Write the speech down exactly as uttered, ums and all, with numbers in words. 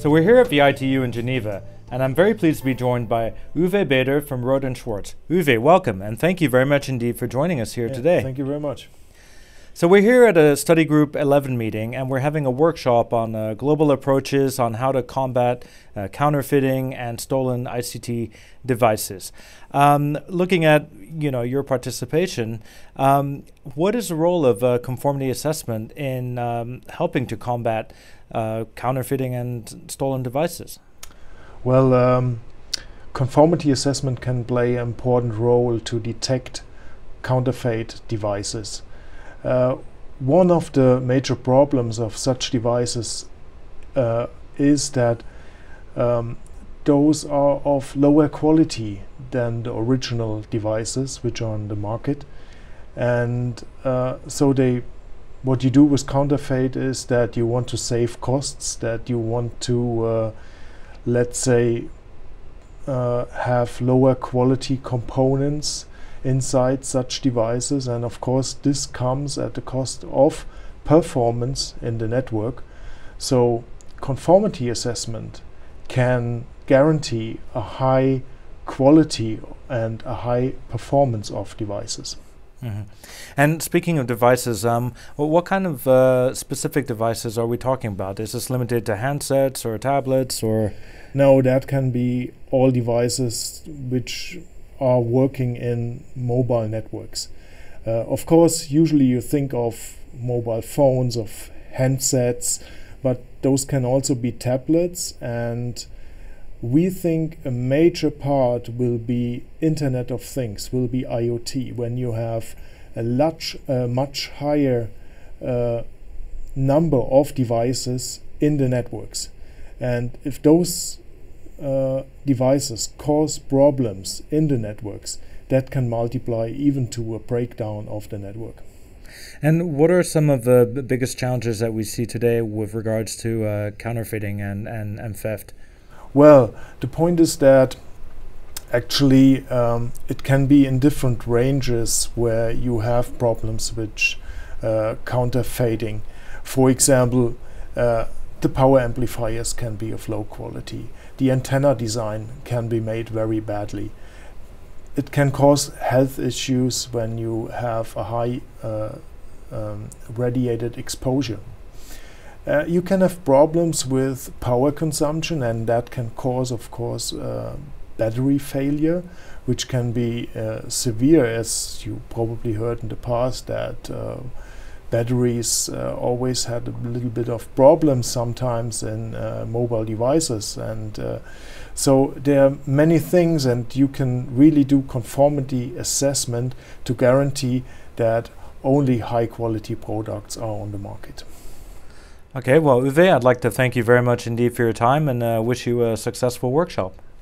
So we're here at the I T U in Geneva, and I'm very pleased to be joined by Uwe Bader from Rohde Schwarz. Uwe, welcome, and thank you very much indeed for joining us here yeah, today. Thank you very much. So we're here at a study group eleven meeting, and we're having a workshop on uh, global approaches on how to combat uh, counterfeiting and stolen I C T devices. Um, looking at you know your participation, um, what is the role of uh, conformity assessment in um, helping to combat uh, counterfeiting and stolen devices? Well, um, conformity assessment can play an important role to detect counterfeit devices. Uh, one of the major problems of such devices uh, is that um, those are of lower quality than the original devices which are on the market, and uh, so they what you do with counterfeit is that you want to save costs, that you want to uh, let's say uh, have lower quality components inside such devices, and of course this comes at the cost of performance in the network. So conformity assessment can guarantee a high quality and a high performance of devices. Mm-hmm. And speaking of devices, um, well, what kind of uh, specific devices are we talking about? Is this limited to handsets or tablets, or? No, that can be all devices which are working in mobile networks. Uh, of course, usually you think of mobile phones, of handsets, but those can also be tablets, and we think a major part will be Internet of Things, will be I O T, when you have a much, uh, much higher uh, number of devices in the networks. And if those uh, devices cause problems in the networks, that can multiply even to a breakdown of the network. And what are some of the b biggest challenges that we see today with regards to uh, counterfeiting and, and, and theft? Well, the point is that actually um, it can be in different ranges where you have problems with uh, counterfeiting. For example, uh, the power amplifiers can be of low quality. The antenna design can be made very badly. It can cause health issues when you have a high uh, um, radiated exposure. Uh, you can have problems with power consumption, and that can cause, of course, uh, battery failure, which can be uh, severe, as you probably heard in the past, that uh, batteries uh, always had a little bit of problems sometimes in uh, mobile devices. And uh, so there are many things, and you can really do conformity assessment to guarantee that only high quality products are on the market. Okay, well, Uwe, I'd like to thank you very much indeed for your time, and uh, wish you a successful workshop.